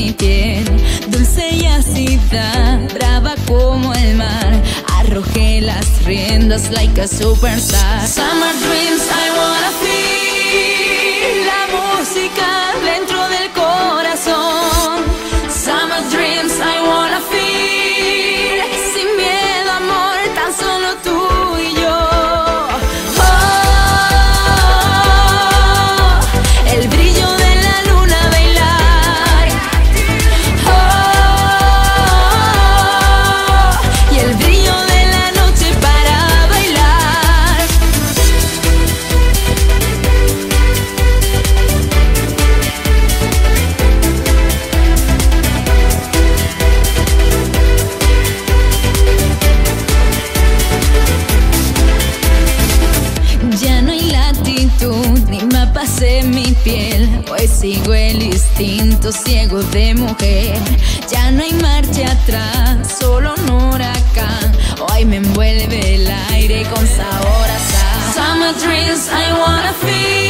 mi piel, dulce y ácida, brava como el mar. Arrojé las riendas like a superstar. Summer dreams, I wanna feel la música dentro del corazón. Summer dreams, I wanna feel sin miedo, amor, tan solo tú y yo. Oh, el brillo de la luna bailar. Oh, y el brillo de la noche para bailar. Ya no hay latitud ni mapas en mi piel, hoy sigo el instinto ciego de mujer. Ya no hay marcha atrás, solo un huracán, hoy me envuelve el aire con sabor a sal. Summer dreams, I wanna feel